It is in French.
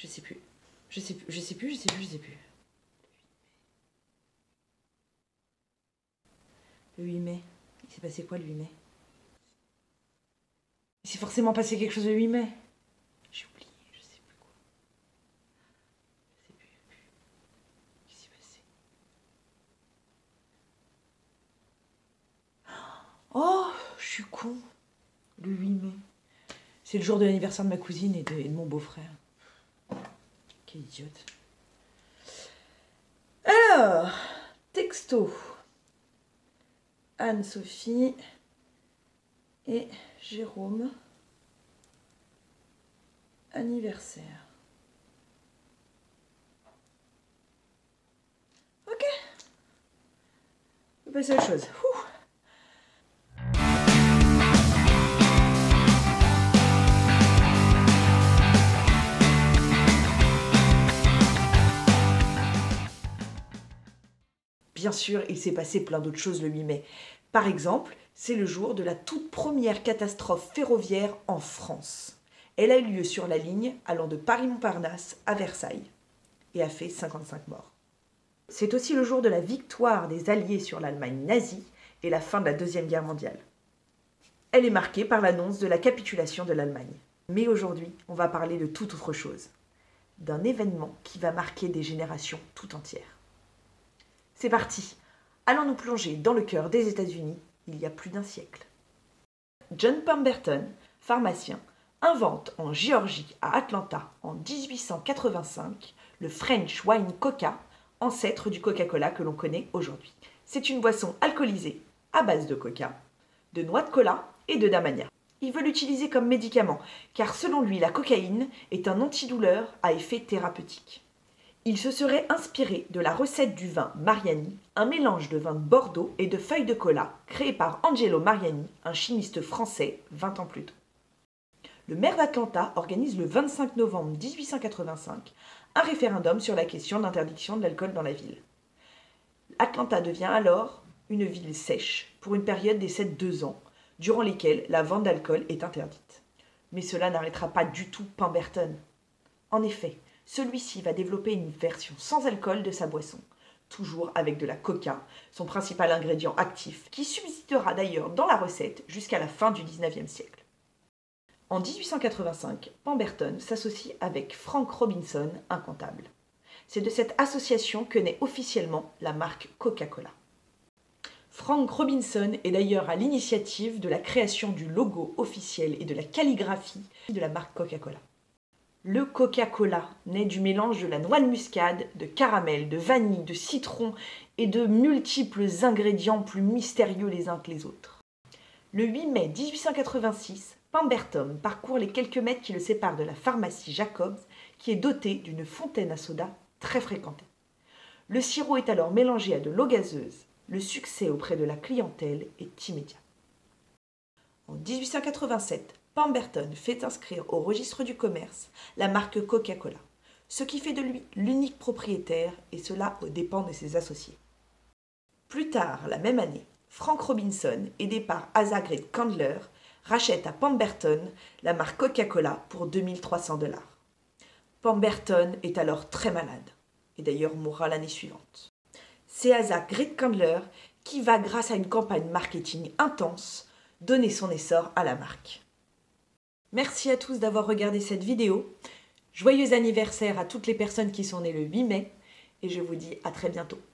Je sais plus. Je sais plus, je sais plus, je sais plus, je sais plus. Le 8 mai. Il s'est passé quoi le 8 mai? Il s'est forcément passé quelque chose le 8 mai. J'ai oublié, je sais plus quoi. Je sais plus. Qu'est-ce qui s'est passé? Oh, je suis con. Le 8 mai. C'est le jour de l'anniversaire de ma cousine et de mon beau-frère. Quelle idiote. Alors, texto. Anne-Sophie et Jérôme. Anniversaire. Ok. On va passer à autre chose. Ouh. Bien sûr, il s'est passé plein d'autres choses le 8 mai. Par exemple, c'est le jour de la toute première catastrophe ferroviaire en France. Elle a eu lieu sur la ligne allant de Paris-Montparnasse à Versailles et a fait 55 morts. C'est aussi le jour de la victoire des Alliés sur l'Allemagne nazie et la fin de la Deuxième Guerre mondiale. Elle est marquée par l'annonce de la capitulation de l'Allemagne. Mais aujourd'hui, on va parler de toute autre chose. D'un événement qui va marquer des générations tout entières. C'est parti. Allons nous plonger dans le cœur des États-Unis il y a plus d'un siècle. John Pemberton, pharmacien, invente en Géorgie à Atlanta en 1885 le French Wine Coca, ancêtre du Coca-Cola que l'on connaît aujourd'hui. C'est une boisson alcoolisée à base de coca, de noix de cola et de damania. Il veut l'utiliser comme médicament car selon lui la cocaïne est un antidouleur à effet thérapeutique. Il se serait inspiré de la recette du vin Mariani, un mélange de vin de Bordeaux et de feuilles de cola créé par Angelo Mariani, un chimiste français 20 ans plus tôt. Le maire d'Atlanta organise le 25 novembre 1885 un référendum sur la question d'interdiction de l'alcool dans la ville. Atlanta devient alors une ville sèche pour une période d'essai de 2 ans, durant lesquels la vente d'alcool est interdite. Mais cela n'arrêtera pas du tout Pemberton. En effet, celui-ci va développer une version sans alcool de sa boisson, toujours avec de la coca, son principal ingrédient actif, qui subsistera d'ailleurs dans la recette jusqu'à la fin du XIXe siècle. En 1885, Pemberton s'associe avec Frank Robinson, un comptable. C'est de cette association que naît officiellement la marque Coca-Cola. Frank Robinson est d'ailleurs à l'initiative de la création du logo officiel et de la calligraphie de la marque Coca-Cola. Le Coca-Cola naît du mélange de la noix de muscade, de caramel, de vanille, de citron et de multiples ingrédients plus mystérieux les uns que les autres. Le 8 mai 1886, Pemberton parcourt les quelques mètres qui le séparent de la pharmacie Jacobs, qui est dotée d'une fontaine à soda très fréquentée. Le sirop est alors mélangé à de l'eau gazeuse. Le succès auprès de la clientèle est immédiat. En 1887, Pemberton fait inscrire au registre du commerce la marque Coca-Cola, ce qui fait de lui l'unique propriétaire, et cela aux dépens de ses associés. Plus tard, la même année, Frank Robinson, aidé par Asa Gray Candler, rachète à Pemberton la marque Coca-Cola pour 2300 $. Pemberton est alors très malade, et d'ailleurs mourra l'année suivante. C'est Asa Gray Candler qui va, grâce à une campagne marketing intense, donner son essor à la marque. Merci à tous d'avoir regardé cette vidéo. Joyeux anniversaire à toutes les personnes qui sont nées le 8 mai et je vous dis à très bientôt.